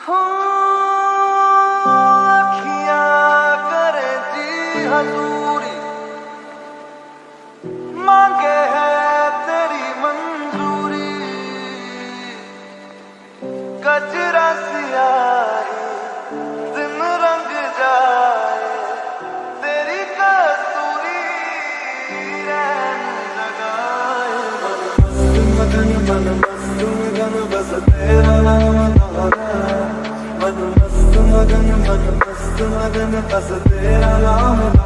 अखियाँ करे जी हजूरी, मांगे है तेरी मंजूरी। कजरा सियाही दिन रंग जाए, तेरी कसूरी रैन जगाए। मन मस्त मगन बस तेरा नाम दोहराए। मन मस्त मगन बस तेरा नाम